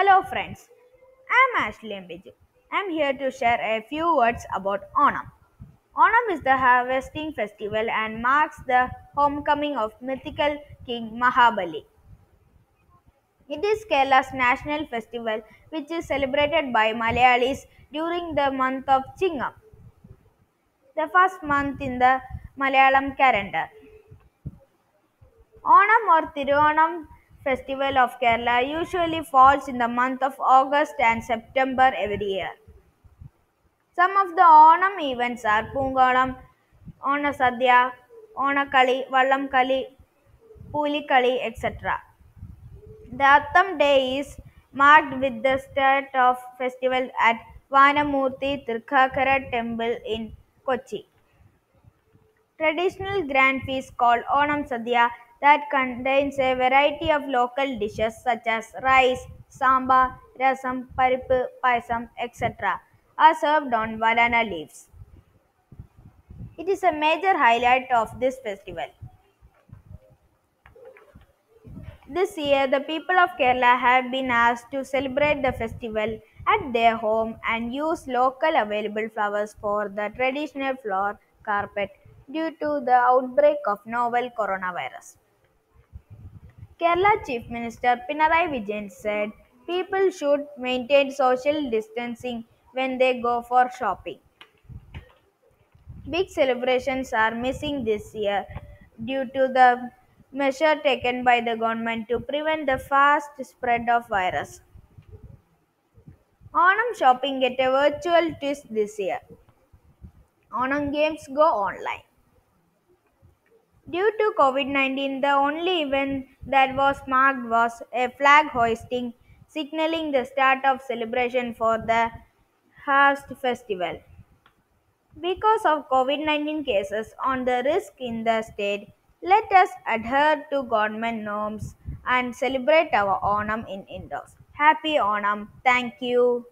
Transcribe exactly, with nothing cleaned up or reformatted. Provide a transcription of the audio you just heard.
Hello friends, I'm Ashley and Biju. I'm here to share a few words about Onam. Onam is the harvesting festival and marks the homecoming of mythical King Mahabali. It is Kerala's national festival which is celebrated by Malayalis during the month of Chingam, the first month in the Malayalam calendar. Onam or Thiruvanam festival of Kerala usually falls in the month of August and September every year. Some of the Onam events are Pungalam, Onasadhya, Onakali, Vallamkali, Pulikali, et cetera. The Attam day is marked with the start of festival at Vanamurthy Tirthakara temple in Kochi. Traditional grand feast called Onam Sadhya that contains a variety of local dishes such as rice, samba, rasam, paripu, paisam, et cetera are served on banana leaves. It is a major highlight of this festival. This year, the people of Kerala have been asked to celebrate the festival at their home and use local available flowers for the traditional flower carpet due to the outbreak of novel coronavirus. Kerala Chief Minister Pinarayi Vijayan said people should maintain social distancing when they go for shopping. Big celebrations are missing this year due to the measure taken by the government to prevent the fast spread of virus. Onam shopping get a virtual twist this year. Onam games go online. Due to COVID nineteen, the only event that was marked was a flag hoisting, signaling the start of celebration for the Harvest Festival. Because of COVID nineteen cases on the risk in the state, let us adhere to government norms and celebrate our Onam in indoors. Happy Onam. Thank you.